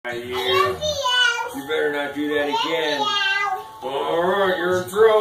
You better not do that again. Alright, you're in trouble.